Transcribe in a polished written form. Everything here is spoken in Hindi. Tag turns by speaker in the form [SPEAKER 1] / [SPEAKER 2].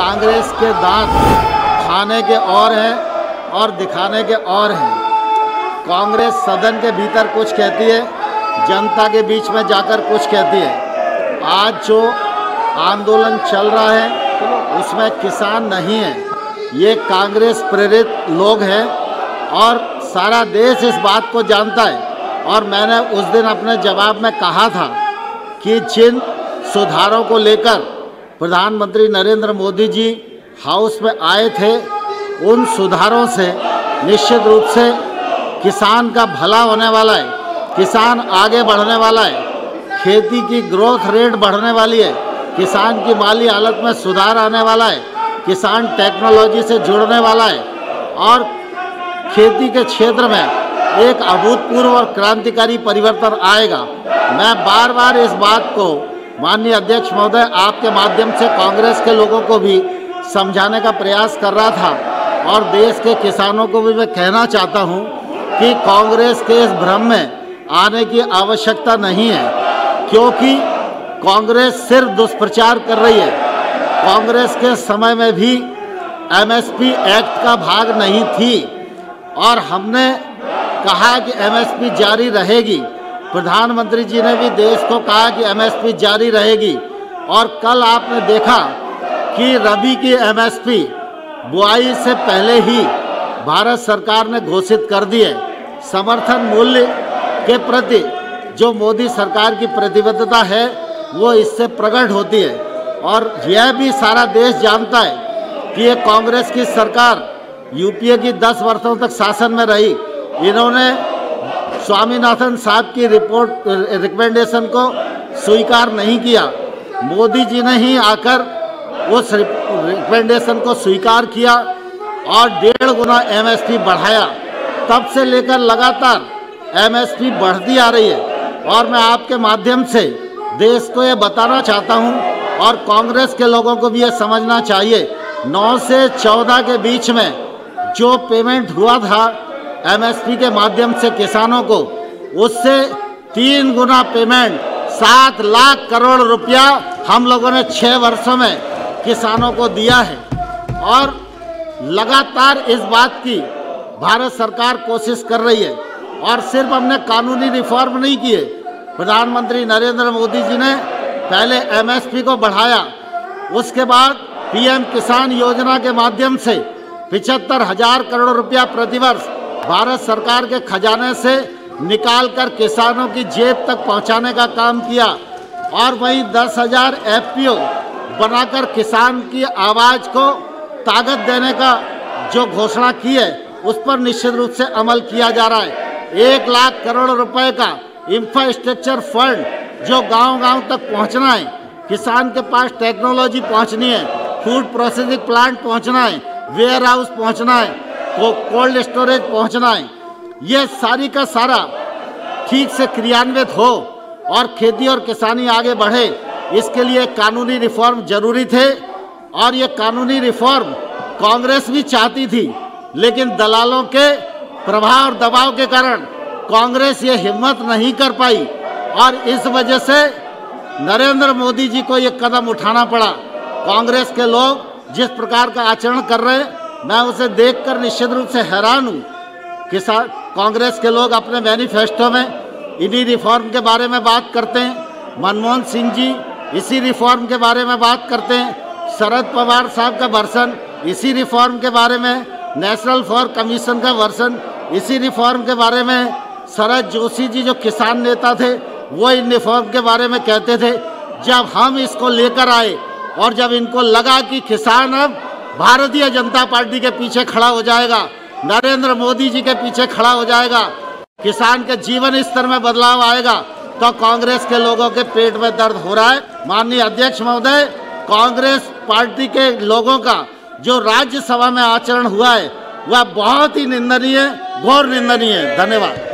[SPEAKER 1] कांग्रेस के दांत खाने के और हैं और दिखाने के और हैं। कांग्रेस सदन के भीतर कुछ कहती है, जनता के बीच में जाकर कुछ कहती है। आज जो आंदोलन चल रहा है उसमें किसान नहीं है, ये कांग्रेस प्रेरित लोग हैं और सारा देश इस बात को जानता है। और मैंने उस दिन अपने जवाब में कहा था कि जिन सुधारों को लेकर प्रधानमंत्री नरेंद्र मोदी जी हाउस में आए थे, उन सुधारों से निश्चित रूप से किसान का भला होने वाला है, किसान आगे बढ़ने वाला है, खेती की ग्रोथ रेट बढ़ने वाली है, किसान की माली हालत में सुधार आने वाला है, किसान टेक्नोलॉजी से जुड़ने वाला है और खेती के क्षेत्र में एक अभूतपूर्व और क्रांतिकारी परिवर्तन आएगा। मैं बार बार इस बात को माननीय अध्यक्ष महोदय आपके माध्यम से कांग्रेस के लोगों को भी समझाने का प्रयास कर रहा था और देश के किसानों को भी मैं कहना चाहता हूं कि कांग्रेस के इस भ्रम में आने की आवश्यकता नहीं है, क्योंकि कांग्रेस सिर्फ दुष्प्रचार कर रही है। कांग्रेस के समय में भी एमएसपी एक्ट का भाग नहीं थी और हमने कहा कि एमएसपी जारी रहेगी। प्रधानमंत्री जी ने भी देश को कहा कि एमएसपी जारी रहेगी और कल आपने देखा कि रबी की एमएसपी बुआई से पहले ही भारत सरकार ने घोषित कर दी है। समर्थन मूल्य के प्रति जो मोदी सरकार की प्रतिबद्धता है वो इससे प्रकट होती है और यह भी सारा देश जानता है कि ये कांग्रेस की सरकार यूपीए की 10 वर्षों तक शासन में रही। इन्होंने स्वामीनाथन साहब की रिकमेंडेशन को स्वीकार नहीं किया, मोदी जी ने ही आकर उस रिकमेंडेशन को स्वीकार किया और 1.5 गुना एमएसपी बढ़ाया। तब से लेकर लगातार एमएसपी बढ़ती आ रही है और मैं आपके माध्यम से देश को ये बताना चाहता हूँ और कांग्रेस के लोगों को भी ये समझना चाहिए, 9 से 14 के बीच में जो पेमेंट हुआ था एमएसपी के माध्यम से किसानों को, उससे 3 गुना पेमेंट 7 लाख करोड़ रुपया हम लोगों ने 6 वर्षों में किसानों को दिया है। और लगातार इस बात की भारत सरकार कोशिश कर रही है और सिर्फ हमने कानूनी रिफॉर्म नहीं किए। प्रधानमंत्री नरेंद्र मोदी जी ने पहले एमएसपी को बढ़ाया, उसके बाद पीएम किसान योजना के माध्यम से 75,000 करोड़ रुपया प्रतिवर्ष भारत सरकार के खजाने से निकालकर किसानों की जेब तक पहुंचाने का काम किया और वहीं 10,000 एफपीओ बनाकर किसान की आवाज़ को ताकत देने का जो घोषणा की है उस पर निश्चित रूप से अमल किया जा रहा है। 1 लाख करोड़ रुपए का इंफ्रास्ट्रक्चर फंड जो गांव-गांव तक पहुंचना है, किसान के पास टेक्नोलॉजी पहुंचनी है, फूड प्रोसेसिंग प्लांट पहुंचना है, वेयर हाउस पहुँचना है, कोल्ड स्टोरेज पहुंचना है, ये सारी का सारा ठीक से क्रियान्वित हो और खेती और किसानी आगे बढ़े, इसके लिए कानूनी रिफॉर्म जरूरी थे। और ये कानूनी रिफॉर्म कांग्रेस भी चाहती थी, लेकिन दलालों के प्रभाव और दबाव के कारण कांग्रेस ये हिम्मत नहीं कर पाई और इस वजह से नरेंद्र मोदी जी को ये कदम उठाना पड़ा। कांग्रेस के लोग जिस प्रकार का आचरण कर रहे हैं, मैं उसे देखकर निश्चित रूप से हैरान हूँ। कांग्रेस के लोग अपने मैनिफेस्टो में इन्हीं रिफॉर्म के बारे में बात करते हैं, मनमोहन सिंह जी इसी रिफॉर्म के बारे में बात करते हैं, शरद पवार साहब का वर्षन इसी रिफॉर्म के बारे में, नेशनल फॉर कमीशन का वर्षन इसी रिफॉर्म के बारे में, शरद जोशी जी जो किसान नेता थे वो इन रिफॉर्म के बारे में कहते थे। जब हम इसको लेकर आए और जब इनको लगा कि किसान अब भारतीय जनता पार्टी के पीछे खड़ा हो जाएगा, नरेंद्र मोदी जी के पीछे खड़ा हो जाएगा, किसान के जीवन स्तर में बदलाव आएगा, तो कांग्रेस के लोगों के पेट में दर्द हो रहा है। माननीय अध्यक्ष महोदय, कांग्रेस पार्टी के लोगों का जो राज्यसभा में आचरण हुआ है वह बहुत ही निंदनीय, घोर निंदनीय है। धन्यवाद।